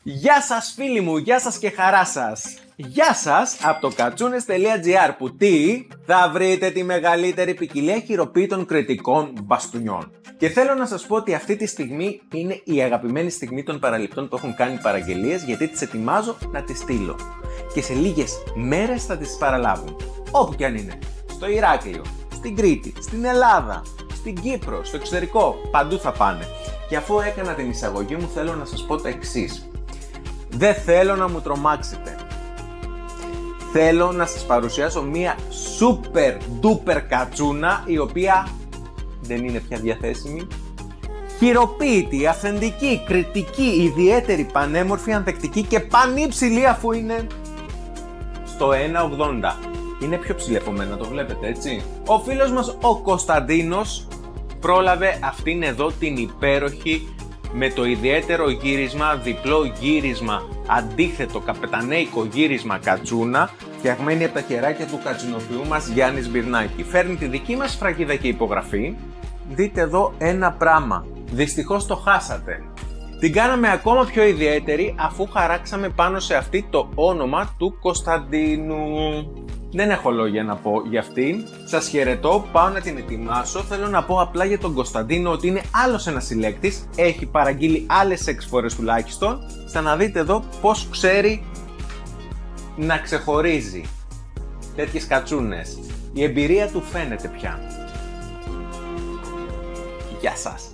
Γεια σας φίλοι μου, γεια σας και χαρά σας. Γεια σας από το κατσούνες.gr που θα βρείτε τη μεγαλύτερη ποικιλία χειροποίητων κριτικών μπαστούνιών. Και θέλω να σας πω ότι αυτή τη στιγμή είναι η αγαπημένη στιγμή των παραληπτών που έχουν κάνει παραγγελίες, γιατί τις ετοιμάζω να τις στείλω. Και σε λίγες μέρες θα τις παραλάβουν. Όπου κι αν είναι. Στο Ηράκλειο, στην Κρήτη, στην Ελλάδα, στην Κύπρο, στο εξωτερικό, παντού θα πάνε. Και αφού έκανα την εισαγωγή μου θέλω να σας πω το εξής. Δεν θέλω να μου τρομάξετε. Θέλω να σας παρουσιάσω μία super duper κατσούνα, η οποία δεν είναι πια διαθέσιμη. Χειροποίητη, αυθεντική, κριτική, ιδιαίτερη, πανέμορφη, ανθεκτική και πανύψηλη, αφού είναι στο 1,80. Είναι πιο ψηλή από μένα, το βλέπετε έτσι. Ο φίλος μας ο Κωνσταντίνος πρόλαβε αυτήν εδώ την υπέροχη, με το ιδιαίτερο γύρισμα, διπλό γύρισμα, αντίθετο καπετανέικο γύρισμα κατσούνα, φτιαγμένη από τα χεράκια του κατσουνοποιού μας Γιάννη Σμπυρνάκη. Φέρνει τη δική μας φραγίδα και υπογραφή. Δείτε εδώ ένα πράγμα. Δυστυχώς το χάσατε. Την κάναμε ακόμα πιο ιδιαίτερη αφού χαράξαμε πάνω σε αυτή το όνομα του Κωνσταντίνου. Δεν έχω λόγια να πω για αυτήν. Σας χαιρετώ, πάω να την ετοιμάσω. Θέλω να πω απλά για τον Κωνσταντίνο ότι είναι άλλος ένας συλλέκτης. Έχει παραγγείλει άλλες 6 φορές τουλάχιστον. Σαν να δείτε εδώ πως ξέρει να ξεχωρίζει τέτοιες κατσούνες. Η εμπειρία του φαίνεται πια. Γεια σας.